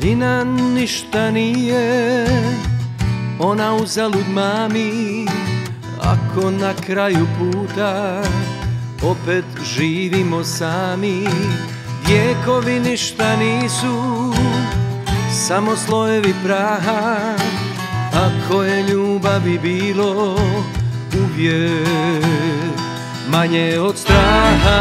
Daljina ništa nije, ona uzalud mami, ako na kraju puta opet živimo sami. Vijekovi ništa nisu, samo slojevi praha, ako je ljubavi bilo uvijek manje od straha.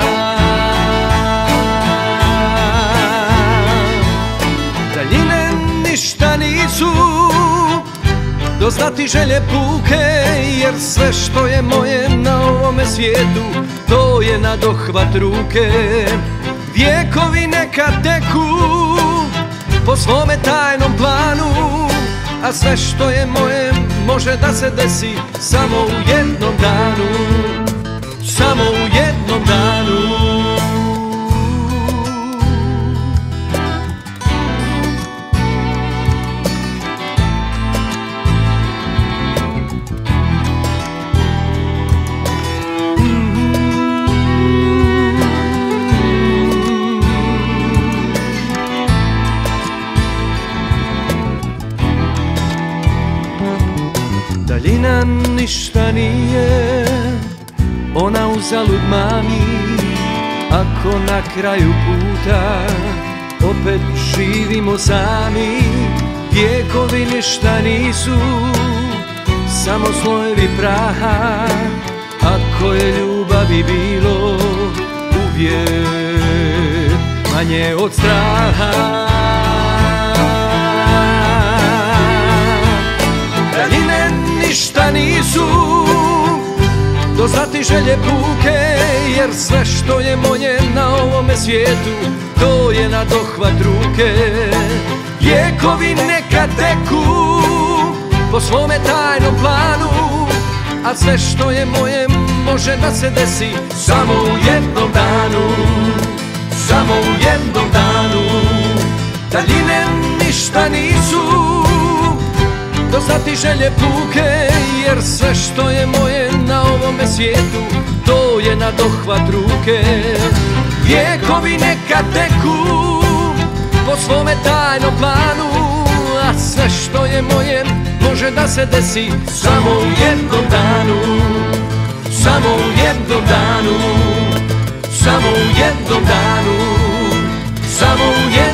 Daljine ništa nisu, doznati želje puke, jer sve što je moje na ovome svijetu, to je na dohvat ruke. Vijekovi neka teku po svome tajnom planu, a sve što je moje može da se desi samo u jednom danu, samo u jednom danu. Daljina ništa nije, ona uzalud mami, ako na kraju puta opet živimo sami. Vijekovi ništa nisu, samo slojevi praha, ako je ljubavi bilo uvijek manje od straha. Daljine ništa nisu, doznati želje puke, jer sve što je moje na ovome svijetu, to je na dohvat ruke. Vijekovi neka teku po svome tajnom planu, a sve što je moje može da se desi samo u jednom danu, samo u jednom danu. Daljine ništa nisu, doznati želje puke, jer sve što je moje na ovome svijetu, to je na dohvat ruke. Vijekovi neka teku po svome tajnom planu, a sve što je moje može da se desi samo u jednom danu, samo u jednom danu, samo u jednom danu, samo u jednom danu.